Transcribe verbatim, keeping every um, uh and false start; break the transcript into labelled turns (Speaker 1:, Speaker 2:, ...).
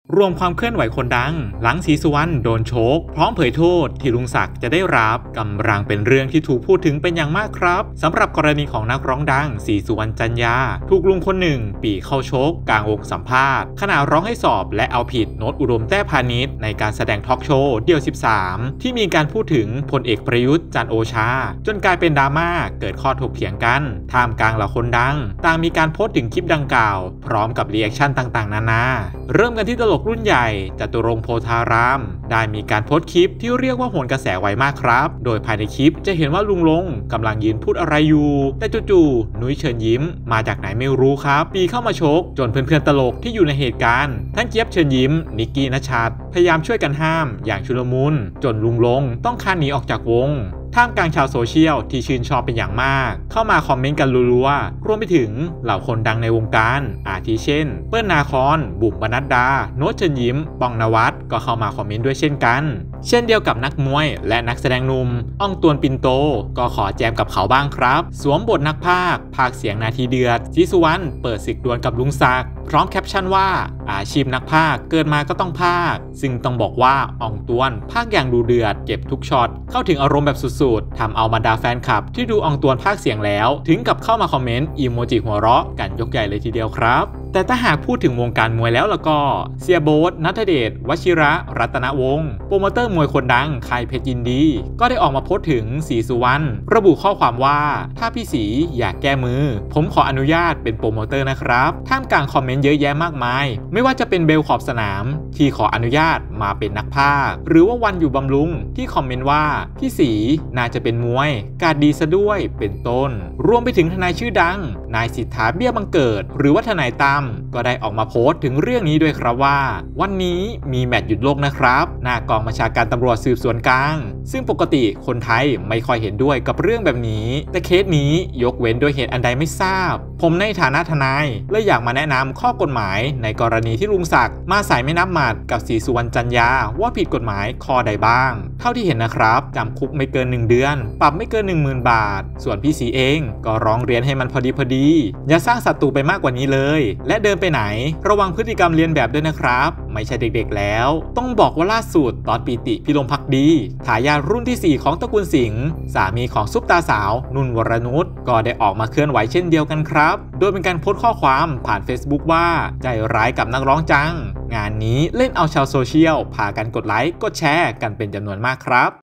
Speaker 1: รวมความเคลื่อนไหวคนดังหลังศรีสุวรรณโดนโชกพร้อมเผยโทษที่ลุงศักดิ์จะได้รับกำลังเป็นเรื่องที่ถูกพูดถึงเป็นอย่างมากครับสำหรับกรณีของนักร้องดังศรีสุวรรณจันยาถูกลุงคนหนึ่งปี่เข้าชกกลางวงสัมภาษณ์ขณะร้องให้สอบและเอาผิดโน้ตอุดมแต้พาณิชย์ในการแสดงทอล์กโชว์เดี่ยวสิบสามที่มีการพูดถึงพลเอกประยุทธ์จันทร์โอชาจนกลายเป็นดราม่าเกิดข้อถกเถียงกันท่ามกลางเหล่าคนดังต่างมีการโพสต์ถึงคลิปดังกล่าวพร้อมกับรีแอคชั่นต่างๆนานาเริ่มกันที่ตลกรุ่นใหญ่จตุรงค์โพธารามได้มีการโพสต์คลิปที่เรียกว่าโหนกระแสไวมากครับโดยภายในคลิปจะเห็นว่าลุงลงกำลังยืนพูดอะไรอยู่แต่จู่ๆนุ้ยเชิญยิ้มมาจากไหนไม่รู้ครับปีเข้ามาชกจนเพื่อนๆตลกที่อยู่ในเหตุการณ์ทั้งเจี๊ยบเชิญยิ้มนิกกี้ณชัดพยายามช่วยกันห้ามอย่างชุลมุนจนลุงลงต้องคลานหนีออกจากวงท่ามกลางชาวโซเชียลที่ชื่นชอบเป็นอย่างมากเข้ามาคอมเมนต์กันรัวๆรวมไปถึงเหล่าคนดังในวงการอาทิเช่นเปิ้ลนาคอนบุ๋มปนัดดาโน้ตเชิญยิ้มปองนวัตก็เข้ามาคอมเมนต์ด้วยเช่นกันเช่นเดียวกับนักมวยและนักแสดงหนุ่มอ้องตวนปินโตก็ขอแจมกับเขาบ้างครับสวมบทนักพากย์พากย์เสียงนาทีเดือดศรีสุวรรณเปิดศึกดวลกับลุงศักดิ์พร้อมแคปชั่นว่าอาชีพนักพากย์เกิดมาก็ต้องพากย์ซึ่งต้องบอกว่าอ่องตวนพากย์อย่างดูเดือดเก็บทุกช็อตเข้าถึงอารมณ์แบบสุดๆทำเอาบรรดาแฟนคลับที่ดูอ่องตวนพากย์เสียงแล้วถึงกับเข้ามาคอมเมนต์อีโมจิหัวเราะกันยกใหญ่เลยทีเดียวครับแต่ถ้าหากพูดถึงวงการมวยแล้วล่ะก็เสียโบ๊ท ณัฐเดช วชิระ รัตนวงศ์โปรโมเตอร์มวยคนดังค่ายเพชรยินดีก็ได้ออกมาโพสต์ถึงศรีสุวรรณระบุข้อความว่าถ้าพี่ศรีอยากแก้มือผมขออนุญาตเป็นโปรโมเตอร์นะครับท่ามกลางคอมเมนต์เยอะแยะมากมายไม่ว่าจะเป็นเบลขอบสนามที่ขออนุญาตมาเป็นนักพากย์หรือว่าวันอยู่บำรุงที่คอมเมนต์ว่าพี่ศรีน่าจะเป็นมวยการดีซะด้วยเป็นต้นรวมไปถึงทนายชื่อดังนายสิทธาเบี้ยบังเกิดหรือว่าทนายตั้มก็ได้ออกมาโพสต์ถึงเรื่องนี้ด้วยครับว่าวันนี้มีแมตช์หยุดโลกนะครับหน้ากองบัญชาการตำรวจสืบสวนกลางซึ่งปกติคนไทยไม่ค่อยเห็นด้วยกับเรื่องแบบนี้แต่เคสนี้ยกเว้นด้วยเหตุอันใดไม่ทราบผมในฐานะทนายเลยอยากมาแนะนำข้อกฎหมายในกรณีที่ลุงศักดิ์มาใส่ไม่นับหมัดกับศรีสุวรรณจันยาว่าผิดกฎหมายข้อใดบ้างเท่าที่เห็นนะครับจำคุกไม่เกินหนึ่งเดือนปรับไม่เกิน หนึ่งหมื่น บาทส่วนพี่ศรีเองก็ร้องเรียนให้มันพอดีพอดีอย่าสร้างศัตรูไปมากกว่านี้เลยและเดินไปไหนระวังพฤติกรรมเลียนแบบด้วยนะครับไม่ใช่เด็กๆแล้วต้องบอกว่าล่าสุดตอนปีติพิรมภักดีทายาทรุ่นที่สี่ของตระกูลสิงห์สามีของซุปตาสาวนุ่นวรนุชก็ได้ออกมาเคลื่อนไหวเช่นเดียวกันครับโดยเป็นการโพสต์ข้อความผ่าน Facebook ว่าใจร้ายกับนักร้องจังงานนี้เล่นเอาชาวโซเชียลพากันกดไลค์กดแชร์กันเป็นจำนวนมากครับ